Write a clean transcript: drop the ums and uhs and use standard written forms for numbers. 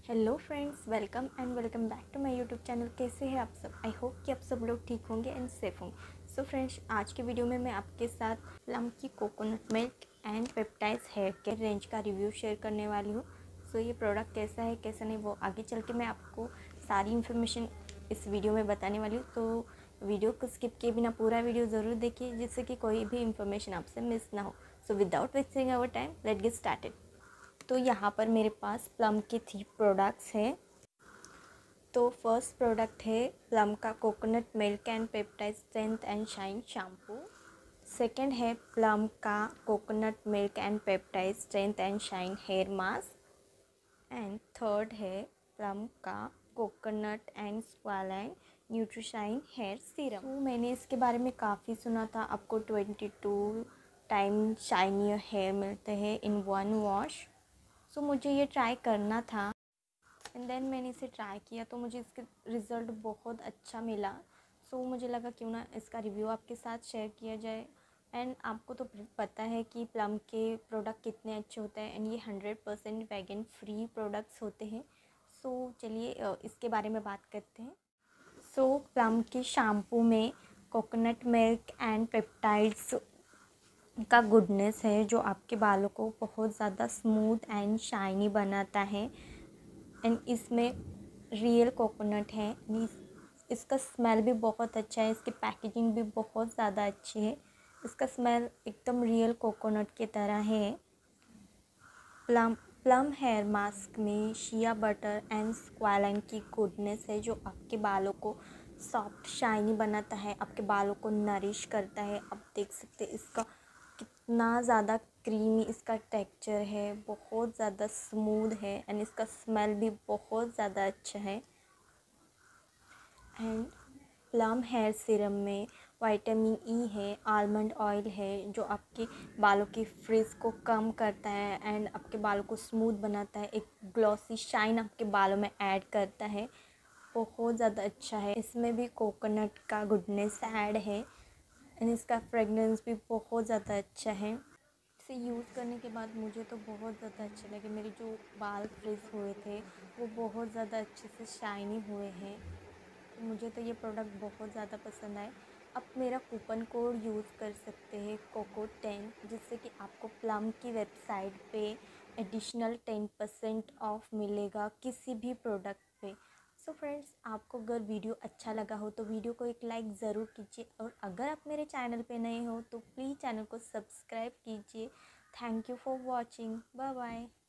Hello friends, welcome and welcome back to my YouTube channel. कैसे हैं आप सब? आई होप कि आप सब लोग ठीक होंगे एंड सेफ होंगे। सो फ्रेंड्स, आज के वीडियो में मैं आपके साथ प्लम की coconut milk and peptides hair care range का रिव्यू शेयर करने वाली हूँ। सो ये प्रोडक्ट कैसा है कैसा नहीं, वो आगे चल के मैं आपको सारी इन्फॉर्मेशन इस वीडियो में बताने वाली हूँ। तो वीडियो को स्किप किए बिना पूरा वीडियो ज़रूर देखिए, जिससे कि कोई भी इन्फॉर्मेशन आपसे मिस ना हो। So without wasting our time, let get started. तो यहाँ पर मेरे पास प्लम के 3 प्रोडक्ट्स हैं। तो फर्स्ट प्रोडक्ट है प्लम का coconut milk and peptide strength and shine shampoo. Second है प्लम का coconut milk and peptide strength and shine hair mask. And third है प्लम का coconut and squalane nutrishine hair serum. तो मैंने इसके बारे में काफ़ी सुना था, आपको 22 टाइम शाइनियर हेयर मिलते हैं इन वन वॉश। सो मुझे ये ट्राई करना था एंड देन मैंने इसे ट्राई किया तो मुझे इसके रिज़ल्ट बहुत अच्छा मिला। सो मुझे लगा क्यों ना इसका रिव्यू आपके साथ शेयर किया जाए। एंड आपको तो पता है कि प्लम के प्रोडक्ट कितने अच्छे होते हैं एंड ये 100% वेगन फ्री प्रोडक्ट्स होते हैं। सो चलिए इसके बारे में बात करते हैं। सो प्लम के शैम्पू में कोकोनट मिल्क एंड पेप्टाइड्स का गुडनेस है, जो आपके बालों को बहुत ज़्यादा स्मूथ एंड शाइनी बनाता है। एंड इसमें रियल कोकोनट है। इसका स्मेल भी बहुत अच्छा है, इसकी पैकेजिंग भी बहुत ज़्यादा अच्छी है। इसका स्मेल एकदम रियल कोकोनट की तरह है। प्लम हेयर मास्क में शिया बटर एंड स्क्वालाइन की गुडनेस है, जो आपके बालों को सॉफ्ट शाइनी बनाता है, आपके बालों को नरिश करता है। आप देख सकते हैं इसका कितना ज़्यादा क्रीमी इसका टेक्सचर है, बहुत ज़्यादा स्मूथ है एंड इसका स्मेल भी बहुत ज़्यादा अच्छा है। एंड प्लम हेयर सीरम में विटामिन ई है, आलमंड ऑयल है, जो आपके बालों की फ्रिज को कम करता है एंड आपके बालों को स्मूथ बनाता है, एक ग्लॉसी शाइन आपके बालों में ऐड करता है। बहुत ज़्यादा अच्छा है। इसमें भी कोकोनट का गुडनेस ऐड है एंड इसका फ्रेगनेंस भी बहुत ज़्यादा अच्छा है। इसे यूज़ करने के बाद मुझे तो बहुत ज़्यादा अच्छे लगे। मेरे जो बाल फ्रिज हुए थे वो बहुत ज़्यादा अच्छे से शाइनी हुए हैं। तो मुझे तो ये प्रोडक्ट बहुत ज़्यादा पसंद आए। आप मेरा कूपन कोड यूज़ कर सकते हैं COCO10, जिससे कि आपको प्लम की वेबसाइट पे एडिशनल 10% ऑफ मिलेगा किसी भी प्रोडक्ट पे। सो फ्रेंड्स, आपको अगर वीडियो अच्छा लगा हो तो वीडियो को एक लाइक ज़रूर कीजिए, और अगर आप मेरे चैनल पे नए हो तो प्लीज़ चैनल को सब्सक्राइब कीजिए। Thank you for watching. Bye bye.